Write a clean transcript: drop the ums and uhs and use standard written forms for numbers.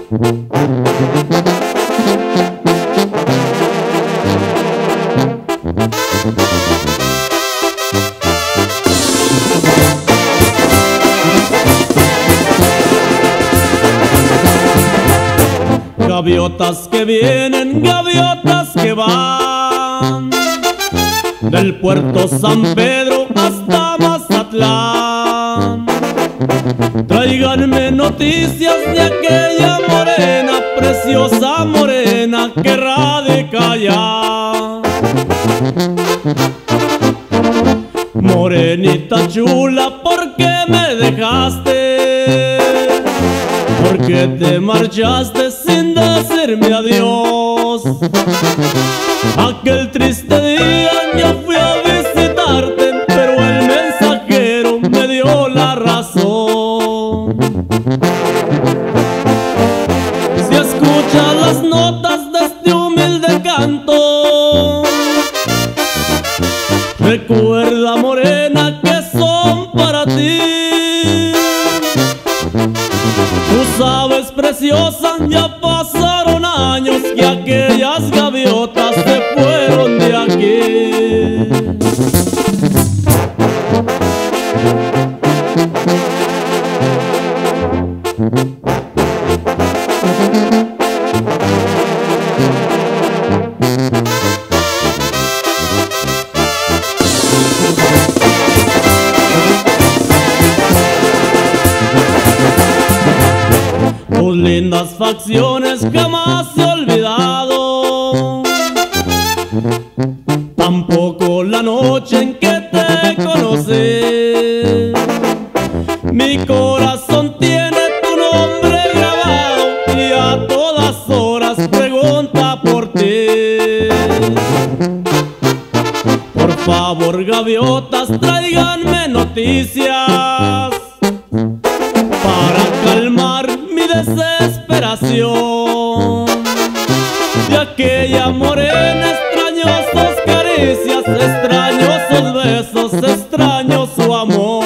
Gaviotas que vienen, gaviotas que van, del puerto San Pedro hasta Mazatlán. Tráiganme noticias de aquella morena, preciosa morena que radica allá. Morenita chula, ¿por qué me dejaste? ¿Por qué te marchaste sin decirme adiós? Aquel triste día yo fui a visitarte, pero el mensajero me dio la razón. Si escuchas las notas de este humilde canto, recuerda, morena, que son para ti. Tú sabes, preciosa, ya pasaron años que aquellas gaviotas se fueron de aquí. Tus lindas facciones jamás he olvidado, tampoco la noche en que te conocí. Mi corazón tiene tu nombre grabado y a todas horas pregunta por ti. Por favor, gaviotas, tráiganme noticias para calmar mi desesperación de aquella morena. Extraño sus caricias, extraño sus besos, extraño su amor.